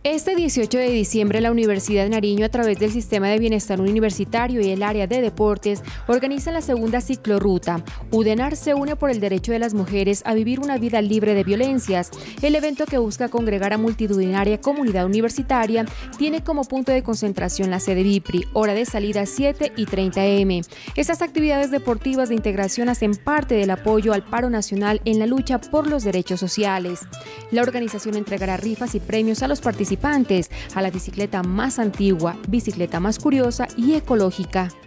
Este 18 de diciembre, la Universidad de Nariño, a través del Sistema de Bienestar Universitario y el área de deportes, organiza la segunda ciclorruta. UDENAR se une por el derecho de las mujeres a vivir una vida libre de violencias. El evento, que busca congregar a multitudinaria comunidad universitaria, tiene como punto de concentración la sede BIPRI, hora de salida 7:30 am. Estas actividades deportivas de integración hacen parte del apoyo al paro nacional en la lucha por los derechos sociales. La organización entregará rifas y premios a los participantes a la bicicleta más antigua, bicicleta más curiosa y ecológica.